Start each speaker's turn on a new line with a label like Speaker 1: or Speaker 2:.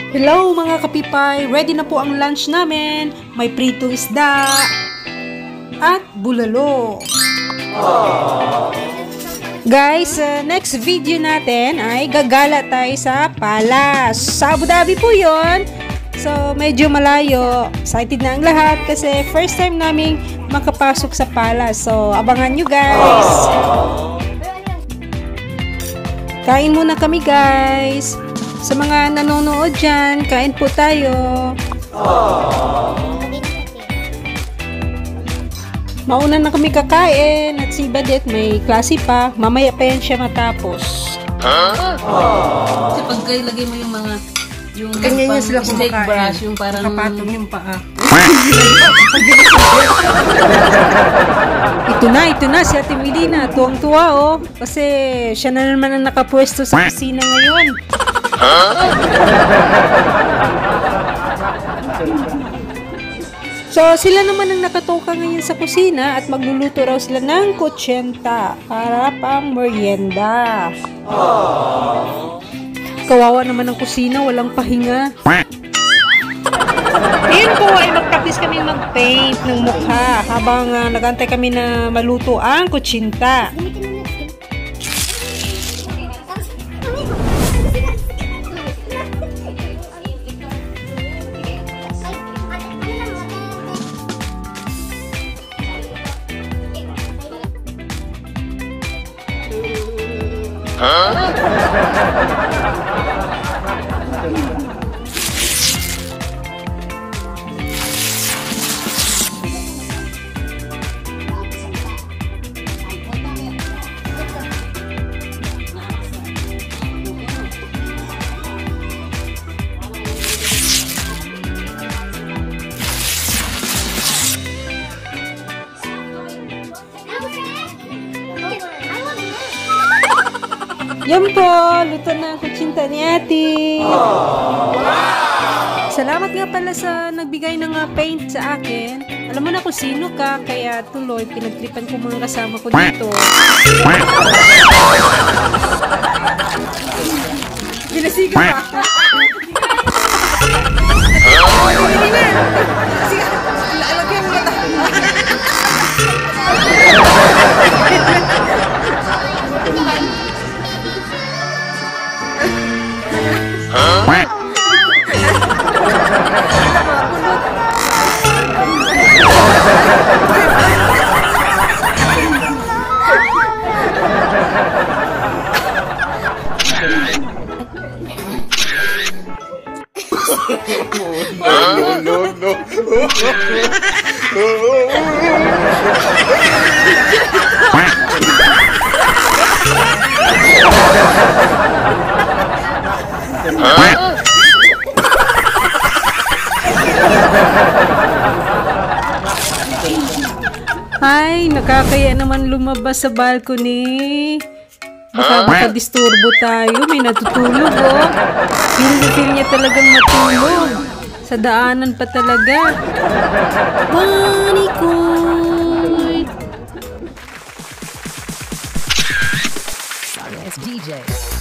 Speaker 1: Hello mga kapipay! Ready na po ang lunch namin. May pritong isda at bulalo. Guys, next video natin ay gagala tayo sa Palace. Sa Abu Dhabi po yon. So, medyo malayo. Excited na ang lahat kasi first time naming makapasok sa Palace. So, abangan nyo guys. Kain muna kami guys. Sa mga nanonood dyan, kain po tayo. Mauna na kami kakain at si Badet may klase pa. Mamaya pa yan siya matapos.
Speaker 2: Kasi pag ilagay mo yung mga
Speaker 1: ganyan niya sila
Speaker 2: steak
Speaker 1: kumakain.
Speaker 2: brush, yung parang
Speaker 1: nakapatong yung paa. Ito na si Ate Melina. Tuwang-tuwa oh. Kasi siya na naman ang nakapwesto sa kusina ngayon. So, sila naman ang nakatoka ngayon sa kusina at magluluto raw sila ng kutsenta para pang merienda. Kawawa naman ang kusina, walang pahinga. Ngayon po ay mag-practice kami mag-paint ng mukha habang nag-antay kami na maluto ang kutsenta. Yan po, luto na ang kutsinta ni Ate. Salamat nga pala sa nagbigay ng paint sa akin. Alam mo na kung sino ka, kaya tuloy pinagtripan ko mga kasama ko dito. Binasiga pa. Lalagyan mo na tayo. No. Ay, nakakaya naman lumabas sa balcony. Baka makadisturbo tayo. May natutulog, oh. Feel niya talagang matulog. Sa daanan pa talaga. Manikoy!
Speaker 2: Yes, DJ.